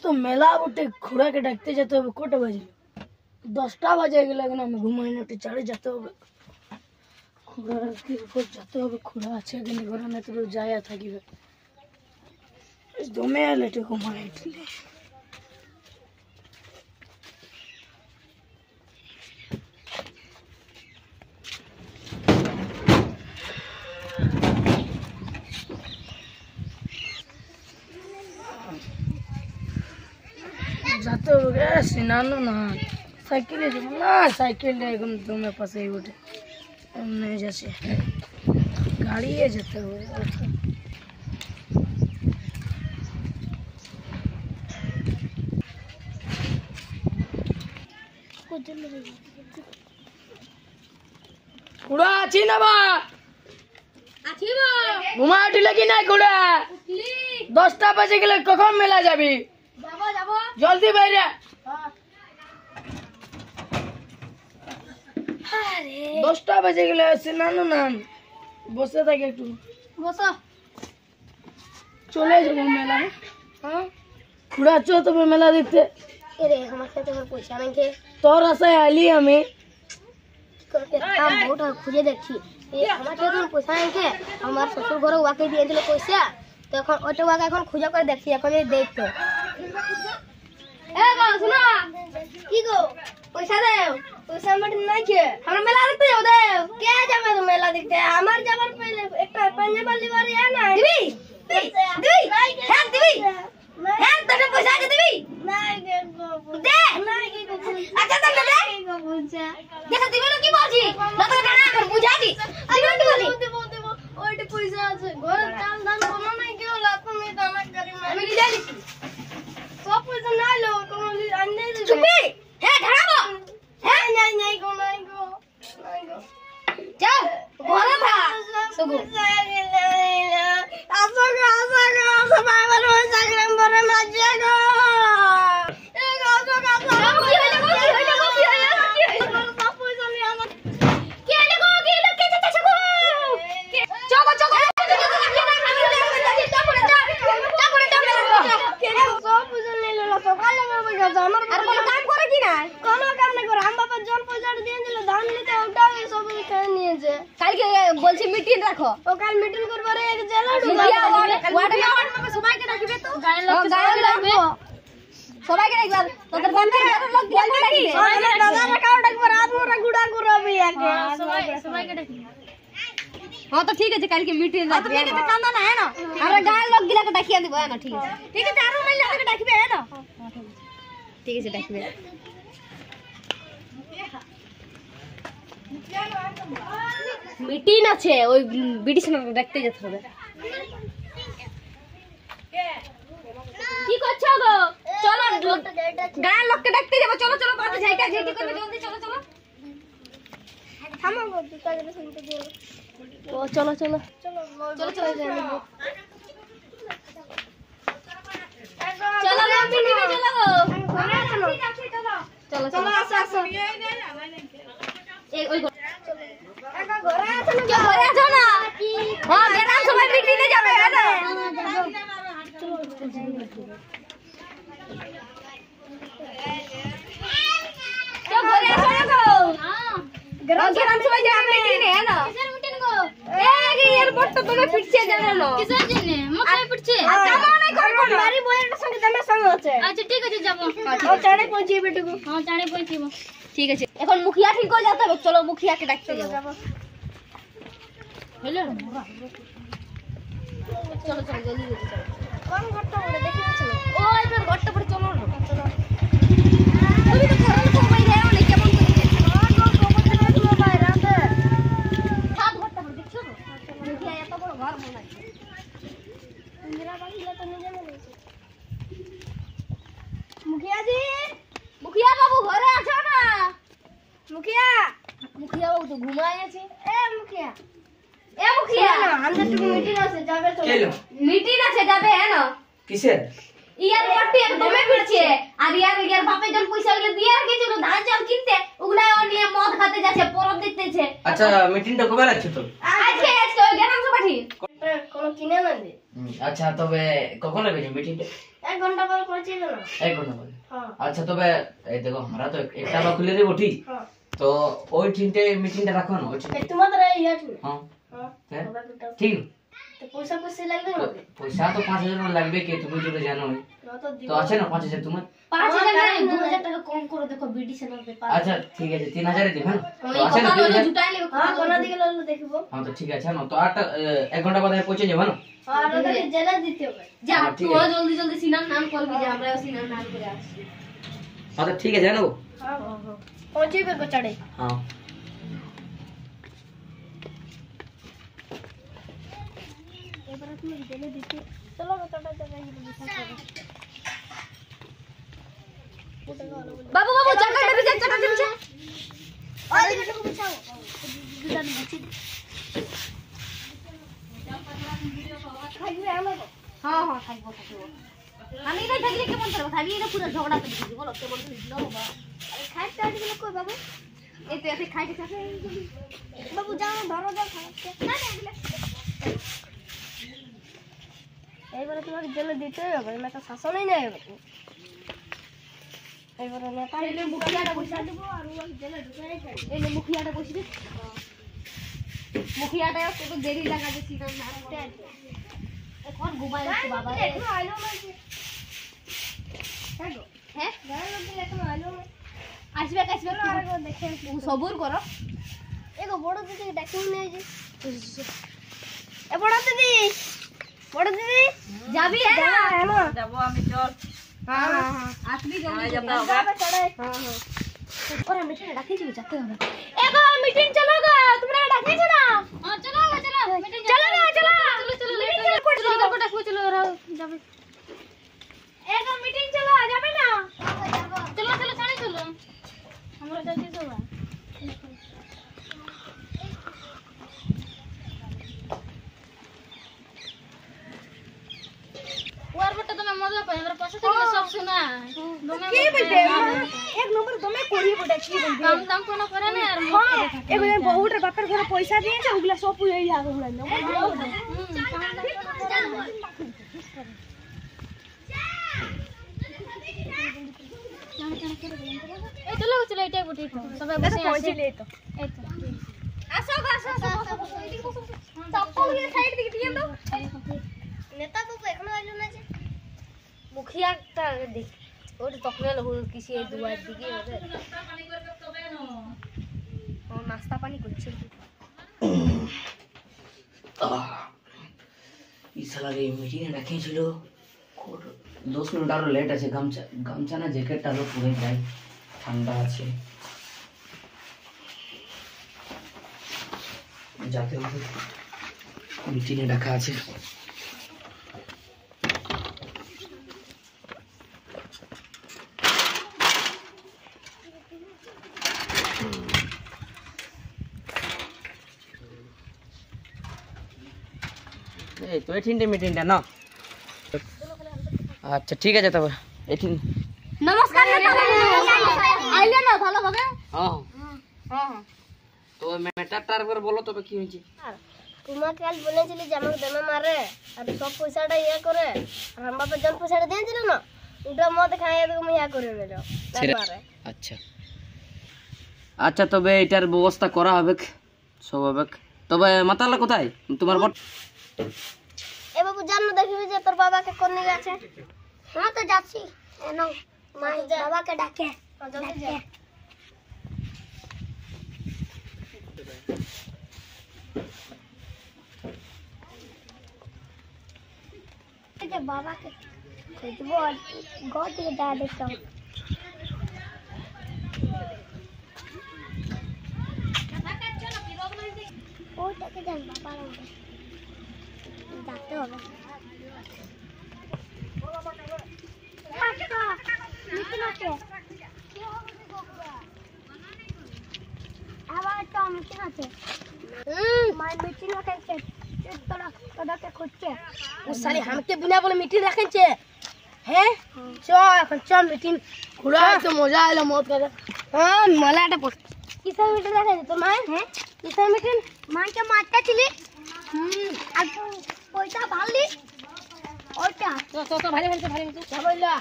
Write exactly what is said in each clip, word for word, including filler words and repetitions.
दोस्तों मेला उठे खुड़ा के डाकते जाते হবে কটা বাজে দশটা বাজে গেলে এখন আমি ঘুমাই না উঠে চড়ে যেতে হবে খুড়ার কি উপর যেতে হবে খুড়া আছে এখানে ঘরে না তো যায়া থাকিবে দমে লেটে ঘুমাই উঠলে जाते हो गया सिनानो ना साइकिल ना साइकिल एकदम तुम्हें पास ही उठे नहीं जैसे गाड़ी है जाते हुए कुड़ा अच्छी ना बा अच्छी बा घुमा उठी लगी ना कुड़ा दसटा बजे के लिए कখন मेला जाबी যাবো যাবো জলদি বাইরে আরে দশটা বাজে গেলে সিনানো না বসে থাকে একটু বসো চলে যাবো মেলা হ্যাঁ খুড়া চো তুমি মেলা দেখতে আরে আমার সাথে আমার পয়সা নাই কে তোর আশায় আইলি আমি কি করতে কাম বহুত খুঁজে দেখছি এই আমার সাথে আমার পয়সা নাই কে আমার শ্বশুর ঘরে ওয়াকে দিয়ে দিল পয়সা তো এখন ওটা ওয়াকে এখন খুঁজে করে দেখছি এখন এই দেখতো ए गो सुनो की गो पैसा दे पैसा मत नहीं के हम मेला देखते जाओ दे क्या जावे तो मेला देखते हमार जावर पहले एक पंजाब वाली बारी है ना दिवी दिवी है दिवी है तने पैसा के दिवी नहीं के गो दे नहीं के गो अच्छा तो दे गो पूछा देखो दिवी लो की बोलजी ना तो खाना कर बुझा दी दिवी की बोली देबो देबो ओटे पैसा আছে ঘর চাল ধান কোনো নাই কি হলো তুমি দানা করি আমি কি জানি सब पैसा ना लो कोनो अन्य चुपी है धराबो है नहीं नहीं को नहीं को नहीं को जाओ घरे भा सुगु आसो गो आसो गो सबाई वाला इंस्टाग्राम पर मजे गो ए गो गो गो की होले गो की होले गो की होले की होले सब पैसा ले आना के ले गो के ले के चचा छगो चगो चगो বলছি মিটিং রাখো ও কাল মিটিং করবারে এক জেলা ওয়ার্ড মেম্বার সবাইকে ডাকিবে তো গায়ের লোক ডাকবে সবাইকে ডাকবে তোদের বান্ধবীর লোক দিয়ে ডাকবে আমার দাদারা কাও ডাকবে রাত মোরা গুড়া করবি একে সবাই সবাইকে ডাকবে हां तो ठीक है कल की मीटिंग रात में तो कांदा ना है ना हमरा गाय लोग गिला के डाकिया दिबो है ना ठीक है ठीक है चारों महिला के डाकिबे है ना ठीक है डाकिबे मीटिंग আছে ওই বিডিশন দেখতে যেতে হবে কি করছো গো চলো গায় লোককে ডাকতে যাব চলো চলো বাড়ি যাইকা যেতে করবে জলদি চলো চলো থামো গো দুটা গেলে শুনতে দিও ओ चलो चलो चलो चलो चलो जाएंगे चलो ना मिनी में चलो चलो चलो चलो आसो आसो एक ओई एका घरे आछो ना घरे आछो ना हां बेराम समय बिक्री ले जाबे है ना तो घरे आछो ना गो हां बेराम समय जाबे बिक्री है ना एयरपोर्ट तो तुम्हें पिटছে জানো না কিসের জন্য মকাই পিটছে কামা নাই করব মারি বইয়ের সঙ্গে তুমি সঙ্গে আছে আচ্ছা ঠিক আছে যাব ও চাড়ে পৌঁছিয়ে বেটুকু हां চাড়ে পৌঁছিব ঠিক আছে এখন মুখিয়া ঠিক করে যেতে হবে চলো মুখিয়াকে ডাকতে যাব হলো চলো চলো জলদি জলদি চলো কোন ঘরটা ওরে দেখি চলো ওই তোর ঘরটা পড়ে চলো চলো তুমি তো ঘরে তো ভাই যাও না কেমন করে হাঁ তো কবর থেকে তুমি বাইরে আতে সাত ঘরটা পড়ে দেখছো मुखिया এত বড় ঘর বানাইছে ইন্দিরা বাড়িটা তো নিজে বানাইছে মুখিয়া জি মুখিয়া বাবু ঘরে আছো না মুখিয়া মুখিয়া বাবু তো ঘুমায় আছে এ মুখিয়া এ মুখিয়া আমাদের তো মিটিং আছে যাবে চলো মিটিং আছে যাবে না কিসের ইয়ার পার্টি একদমই পিটছে আর ইয়ার ইয়ার বাপে যখন পয়সা গুলো দিয়ে রেখেছিল ধান চাল কিনতে ওগুলা ও নিয়ে মদ খাতে যাচ্ছে পরব দেখতেছে আচ্ছা মিটিংটা কবে রাখছো তো আজকে আজকে ওই গ্রাম সভাটি কোন কিনে না দে আচ্ছা তবে কখন হবে মিটিংটা এক ঘন্টা পর পৌঁছে যাবে এক ঘন্টা পরে হ্যাঁ আচ্ছা তবে এই দেখো আমরা তো একটা বার খুলে দেবো ঠিক হ্যাঁ তো ওই তিনটে মিটিংটা রাখো না ওই তিনটে। এই তোমাদের এই ইয়াটি হ্যাঁ হ্যাঁ হ্যাঁ বাবা দুটো ঠিক তো পয়সা পয়সা লাগবে তো না পয়সা তো পাঁচ হাজার টাকা লাগবে কি তুমি যদি জানো না তো দিব তো আছে না পাঁচ হাজার তোমার পাঁচ হাজার না দু হাজার টাকা কম করে দেখো বিডি চ্যানেল পে পাঁচ আচ্ছা ঠিক আছে তিন হাজারে দিবে হ্যাঁ তো এই আছে না কথা তিন হলো হাজার জুটাই নেবে হ্যাঁ কোনা দিকে ললো দেখবো হ্যাঁ তো ঠিক আছে না তো আটটা এক ঘন্টা বাদে পৌঁছে যাবো না আর ওদেরকে জেলা দিতে হবে যা হ্যাঁ, ঠিক তুই আছে। জলদি জলদি সিনার নাম করবি যে আমরা সিনার নাম করে আসছি হ্যাঁ তো ঠিক আছে জানো হ্যাঁ হ্যাঁ পৌঁছেবে গোচাড়ে হ্যাঁ এবারে তুমি জেলে দিতে চলো গোচাড়া জায়গায় গিয়ে বিচার করব বাবু বাবু জায়গাটা দিতে জায়গাটা দিতে ওই দিকে বুঝাও দুজন বুঝি খাইবে আমার হ্যাঁ হ্যাঁ খাইবো খাইবো আমি এটাই থাকলে কেমন করব খালি এটা পুরো ঝগড়া করে দিবি বলো কেমন দিলো বাবা আরে খাইতে আজ গেল কই বাবু এই তো এসে খাইতে খাইতে বাবু যাও ধরো যাও খাইতে না না এগুলা এইবারে তোমাকে জেলে দিতেই হবে না তো শাসনই নাই হবে এইবারে নেতা এলে মুখিয়াটা বসা দেব আর ও জেলে ঢুকাই খাই এলে মুখিয়াটা বসি দে মুখিয়াটা তো দেরি লাগা দিছি না নাতে এখন ঘুমাই আছে বাবা এখন আইলো না হ্যাঁ গো হ্যাঁ গায়ের মধ্যে এখন আইলো না আসবে আসবে না আর দেখে সবুর করো এগো বড় দিদি ডাকিও নেই যে এ বড় দিদি বড় দিদি যাবি না না যাবো আমি চল হ্যাঁ হ্যাঁ আসবি জলদি যাবে চড়ে হ্যাঁ হ্যাঁ ওরা মিটিং ডাকিছি যেতে হবে এগো মিটিং চলো গো তোমরা ডাকিছো না হ্যাঁ চলো গো চলো মিটিং চলো না চলো চলো চলো মিটিং চলো চলো কোটা কো চলো ওরা যাবে এগো মিটিং চলো যাবে না চলো চলো চলে চলো আমরা যাচ্ছি সবাই ওর বটে তুমি মজা পাই আমরা পাশে থেকে সব শোনা কি বলতে এক নম্বর তুমি করি বটে কি বলতে কাম দাম কোন করে না আর এগো বহুটার বাপের ঘরে পয়সা দিয়েছে ওগুলা সব হই যাবে ওগুলা না এই চলো চলো এটাই বটে সবাই বসে আছে এই তো এই তো আসো আসো আসো এদিকে বসো চপ্পল নিয়ে সাইড দিকে দিয়ে দাও নেতা তো এখনো আইলো না যে মুখিয়াটা দেখ ওটা তখন এলো কিছু এই দুয়ার দিকে ওদের ও নাস্তা পানি করছে এই সালার এই মিটিংয়ে রাখিয়েছিল দশ মিনিট আরো লেট আছে গামছা গামছা না জ্যাকেটটা আরো পরে যায় ঠান্ডা আছে যাতে হবে মিটিংয়ে ডাকা আছে এই তো এই তিনটে মিটিংটা না আচ্ছা ঠিক আছে তবে এই তিন নমস্কার আইলে না ভালোভাবে হ্যাঁ হ্যাঁ হ্যাঁ তো ম্যাটারটার পর বলো তবে কি হয়েছে তোমাকে কাল বলেছিলি যে আমাকে দেমে মারে আর সব পয়সাটা ইয়ে করে আর আমার বাবা যখন পয়সাটা দিয়েছিল না ওটা মদ খাইয়ে তুমি ইয়া করে নিল আচ্ছা আচ্ছা তবে এটার ব্যবস্থা করা হবে সব হবে তবে মাতালা কোথায় তোমার বট এ বাবু জানো দেখবি যে তোর বাবাকে কোন নিয়ে গেছে হ্যাঁ তো যাচ্ছি এনো মাই বাবাকে ডাকে জলদি যা যে বাবাকে খুঁজবো ঘর থেকে যা দেখতাম ওটাকে দেন বাবা যাতে হবে আবার তো মিটিং আছে মাই মিটিং রাখছে তোরা তোদেরকে খুঁজছে ও সারি আমাকে বিনা বলে মিটিং রাখছে হ্যাঁ চ এখন চ মিটিং ঘুরা তো মজা এলো মত করে হ্যাঁ মলাটা কিসের মিটিং রাখছে তোর মায়ের হ্যাঁ কিসের মিটিং মাকে মারতে ছিলি হুম আর পয়সা ভাললি ওটা তো তো তো ভালো ভালো ভালো কি বললা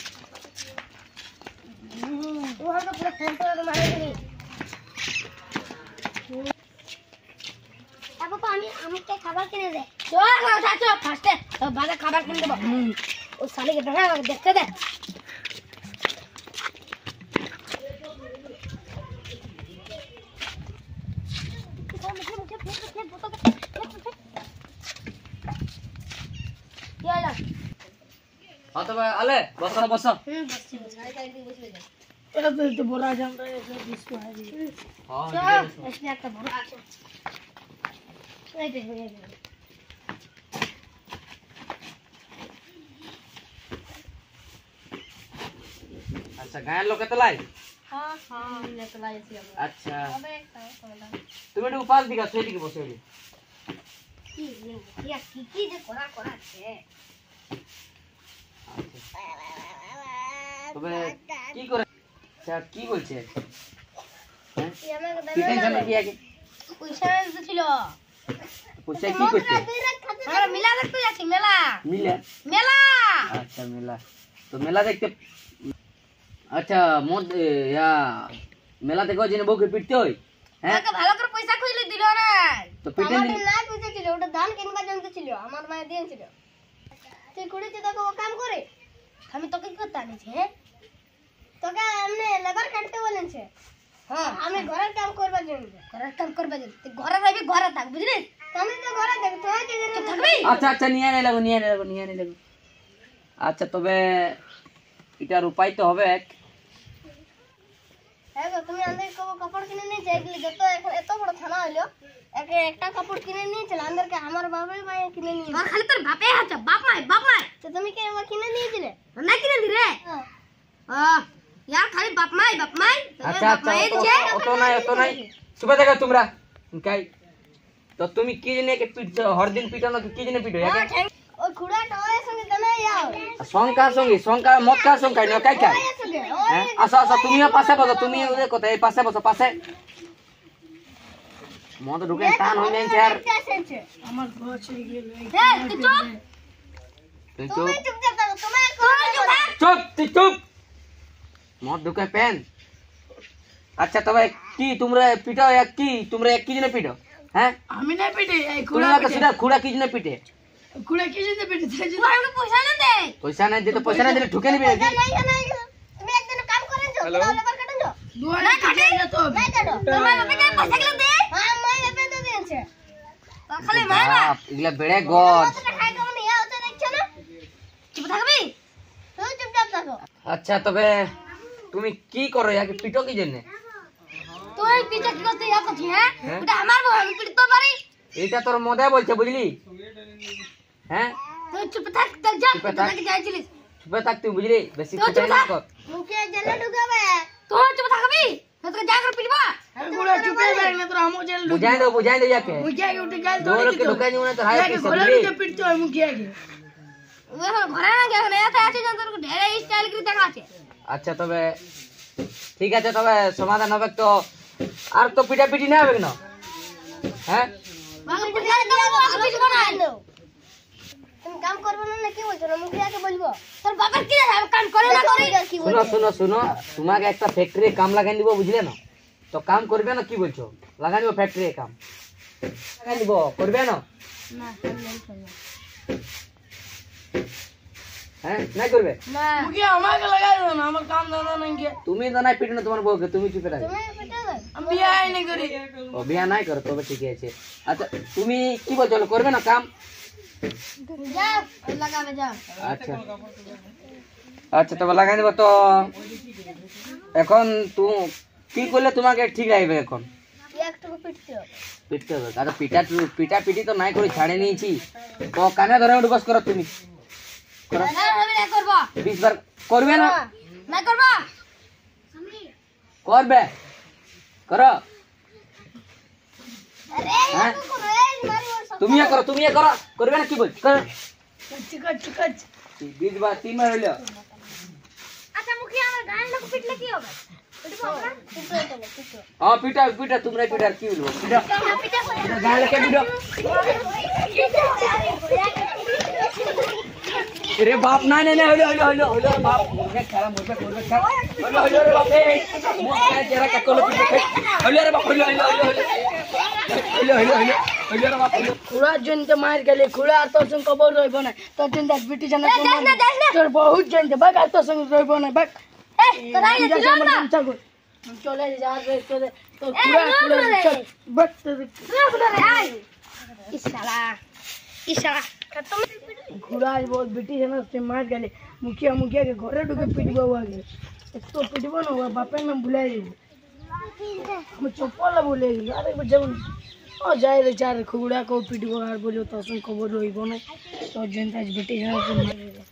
ও আমরা পুরো ফোন করে মারে দিই আ বাবা আমি আমাকে খাবার কিনে দে চল না চল ফাস্টে তো বাবা খাবার কিনে দেব ও শালিকে দেখা দেখতে দে हाँ तो भाई आले बस बस हम्म बस बस सारे का एक बस ले जा तेरा तो तो बोरा जाम रहा है इसमें बीस को है जी हां इसमें आपका बोरा नहीं दे अच्छा गाय लोग के लाई हां हां ले तो लाई सी अच्छा अबे खाओ তুমি একটু উপাস দিকা সেটি কি বসে কি ইয়া কি কি যে করা করা আছে তবে কি করে আচ্ছা কি বলছে হ্যাঁ কি আমাকে কি টেনশন কি আগে পয়সা দিছিল পয়সা কি করছে আমরা মেলা দেখতে যাচ্ছি মেলা মিলা মেলা আচ্ছা মেলা তো মেলা দেখতে আচ্ছা মদ ইয়া মেলা দেখো জিনে বউকে পিটতে হই হ্যাঁ আমাকে ভালো করে পয়সা কইলে দিল না তো পিটে আমার না পয়সা ছিল ওটা ধান কিনবা জানতে ছিল আমার মা দিয়েছিল তুই কুড়িতে দেখো ও কাম করে আমি তোকে কি করতে আনিছি হ্যাঁ তোকে এমনি লেবার কাটতে বলেছে হ্যাঁ আমি ঘরের কাম করবার জন্য ঘরের কাম করবার জন্য তুই ঘরে যাবি ঘরে থাক বুঝলি আমি তো ঘরে দেখ তুই কি থাকবি আচ্ছা আচ্ছা নিয়ে নে লাগো নিয়ে নে লাগো নিয়ে নে লাগো আচ্ছা তবে এটার উপায় তো হবে এক হ্যাঁ তুমি আমাদের কাপড় কিনে নিয়েছে এগুলি যত এখন এত বড় থানা হলো এক একটা কাপড় কিনে নিয়েছিল আমাদেরকে আমার বাবাই মাই কিনে নিয়েছে আর খালি তোর বাপে আছে বাপ মাই বাপ মাই তো তুমি কি আমার কিনে নিয়েছিলে না কিনে দি রে আহ यार খালি বাপ মাই বাপ মাই আচ্ছা আচ্ছা অত নাই অত নাই সুবা দেখো তোমরা কাই তো তুমি কি জেনে কে পিটছো হরদিন পিটানো কি জেনে পিটো একে ওই খুড়া টয় সঙ্গে দনে যাও সংকা সঙ্গে সংকা মত কা সংকা ন কাই কাই হ্যাঁ আসো আসো তুমিও পাশে বসো তুমি ওদের কথা এই পাশে বসো পাশে মদ ঢুকে টান হই নাই স্যার আমার ঘর ছেড়ে গেল হ্যাঁ তুই চুপ তুই তুমি চুপ চুপ থাকো তুমি চুপ তুই চুপ মদ ঢুকে পেন আচ্ছা তবে কি তোমরা পিটাও এক কি তোমরা এক কি জন্য পিটো হ্যাঁ আমি না পিটে এই খুড়া কে সিধা খুড়া কি জন্য পিটে খুড়া কি জন্য পিটে তাই জন্য আমাকে পয়সা না দে পয়সা নাই দিতে পয়সা না দিলে ঢুকে নিবি নাকি নাই নাই তুমি একদিন কাম করেন যাও তাহলে লেবার কাটেন যাও না কাটে না তো নাই কাটো তোমার বাপে কে পয়সা গুলো দে হ্যাঁ মাই বাপে তো দিয়েছে খালি মারা এগুলা বেড়ে গজ খাই কেমন ইয়া হচ্ছে দেখছো না চুপ থাকবি তুই চুপচাপ থাকো আচ্ছা তবে তুমি কি করো ইয়াকে পিটো কি জন্য তুই পিছে কি করতে ইয়া করছিস হ্যাঁ ওটা আমার বউ আমি পিটতে পারি এটা তোর মদে বলছে বুঝলি হ্যাঁ তুই চুপ থাক তো যা চুপ থাক। তুই যাইছিলিস চুপে থাক তুই বুঝলি বেশি তুই কথা চুপ না থাক কর মুখে জেলে ঢুকাবে তুই চুপ থাকবি তোকে যা করে পিটবা গুড়া চুপে থাক না তোর আমো জেল বুঝাই দো বুঝাই দো ইয়াকে মুখে আগে উঠে গাল দৌড় ধরে के ঢুকাই দিও না তো হাই কি ঘরে ঢুকে পিটতে হয় মুখে আগে ও ঘরে না গেছে না এত আছে যখন তোর ঢেরে স্টাইল করে দেখা আছে আচ্ছা তবে ঠিক আছে তবে সমাধান হবে তো আর তো পিটা পিটি না হবে না হ্যাঁ বাবা পিটা দেবো আর কিছু না তুমি কাম করবে না কি বলছো না মুখে আগে বলবো তোর বাবার কি কাম করে না করে কি শুনো শুনো শুনো তোমাকে একটা ফ্যাক্টরি কাম লাগাই দিব বুঝলে না তো কাম করবে না কি বলছো লাগাই দিব ফ্যাক্টরি কাম লাগাই দিব করবে না না হ্যাঁ নাই করবে না মুখে আমাকে লাগাই দাও না আমার কাম দাদা নাই কে তুমি তো নাই পিটনো তোমার বউকে তুমি চুপে থাকো তুমি পিটা দাও আমি বিয়ে নাই করি ও বিয়া নাই করো তবে ঠিক আছে আচ্ছা তুমি কি বলছো করবে না কাম যাও লাগাবে যাও আচ্ছা আচ্ছা তবে লাগাই দেবো তো এখন তুমি কি করলে তোমাকে ঠিক লাগবে এখন একটু পিটতে হবে পিটতে হবে আচ্ছা পিটা পিটা পিটি তো নাই করে ছাড়ে নিয়েছি তো কানে ধরে উঠে বস করো তুমি করো না আমি না করব বিশ বার করবে না না করব করবে করো আরে হ্যাঁ? একটু করো এই মারি ওর সব তুমিও করো তুমিও করো করবে না কি বল করো চিকচ চিকচ বিশ বার তিন বার হইলো আচ্ছা মুখে আমার গান লোক পিটলে কি হবে পিটবো আমরা পিটবো চলো পিটবো হ্যাঁ পিটা পিটা তোমরা পিটা আর কি বলবো পিটা পিটা গায়ে লেগে পিটো পিটা रे बाप ना ना ना हलो हलो हलो हलो बाप मुर्गे खारा मुर्गे मुर्गे खा हलो हलो रे बाप ए मुर्गे तेरा का कोलो पीछे हलो रे बाप hello hello hello hello hello hello hello रे बाप खुड़ा जन के मार गेले खुड़ा तो संग खबर रहबो ना तो जन दैट बिटी जन तोर बहुत जन बग तो संग रहबो ना बग ए तोरा ये दिलो ना चले जा रे चले तो खुड़ा खुड़ा चल बग तो रे आई इशाला इशाला खत्म खुड़ा बहुत बिटी जन से मार गेले मुखिया मुखिया के घरे ढुके पिटबो आगे एक तो पिटबो ना हुआ बापे में बुलाए हम चप्पल बोले अरे जब ओ जाए रे चार खुड़ा को पिटबो आर बोलो तो सुन खबर होइबो ना तो जनता बेटी जन से मार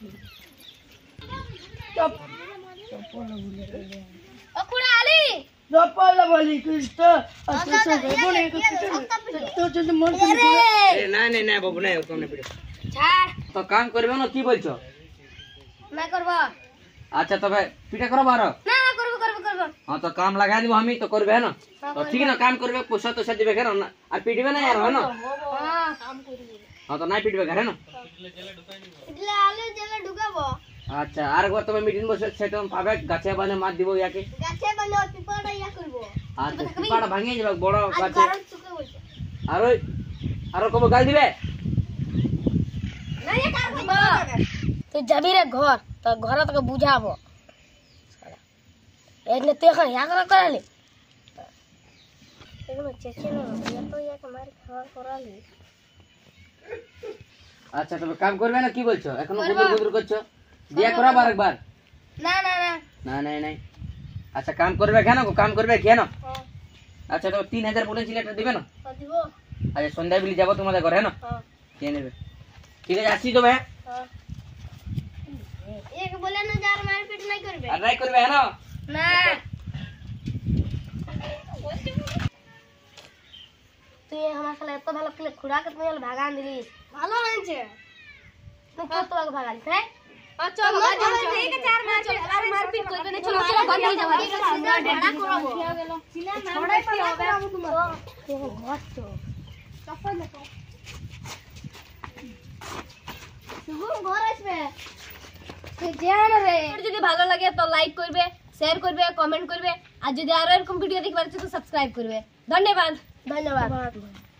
चप चप्पल बोले ओ खुड़ा आली चप्पल बोली कुछ तो अच्छा से बोले कुछ तो जन मन ए ना ना ना बाबू ना तुमने पिटो ছাড় तो काम करबे ना की बोलछो না করব अच्छा तबे पिटा करो बारो না না করব करब करब हां तो काम लगा देबो हमी तो करबे ना तो ठीक ना काम करबे पैसा तो से देबे ना और पिटबे ना यार हो ना हां काम करिबो हां तो नहीं पिटबे घरे ना इतले आलू जले ढुकाबो अच्छा आर गो तबे मीटिंग बसे सेट हम पाबे गाछे बाने मार दिबो याके গাছে বানো পিপাড়া ইয়া করব अच्छा पिपाड़ा भांगे जेबा बड़ আজ गाछे গরম চুকে বলছে आरो आरो कबो गाल दिबे না ये কার করব তুই যাবি রে ঘর তো ঘর তোকে বুঝাবো এনে তুই এখন ইয়া করা করালি এগুলো চেকে না ইয়া তো ইয়া মার খাওয়া করালি अच्छा तबे काम करबे ना की बोलछो एखनो गुदुर गुदुर करछो दिया करा बार एक बार না না না ना नहीं नहीं अच्छा काम करबे केन को काम करबे केन अच्छा तो तीन हजार बोले सिलेटर दिबे ना দিব अच्छा सन्ध्या बेली जाबो तुम्हारे घर है ना हां के नेबे ठीक है आसी देबे हां एक बोले ना जार मारपीट नहीं करबे আর নাই করবে হ্যাঁ না তুই আমার সাথে এত ভালো খেলে খুড়া কে তুই ভাগান দিলি ভালো হয়েছে তুই কত ভাগ ভাগান তাই আচ্ছা চল ঠিক আছে চার মারপিট আর মারপিট করবে না চলো চলো ঘর নিয়ে যাবো আমরা ঢাকা করব সিনা ছড়াই পাবে তোমার ঘর তো চপ্পল না শুভ ঘর আসবে যদি ভালো লাগে তো লাইক করবে শেয়ার করবে কমেন্ট করবে আর যদি আরো এরকম ভিডিও দেখবার চাও তো সাবস্ক্রাইব করবে ধন্যবাদ ধন্যবাদ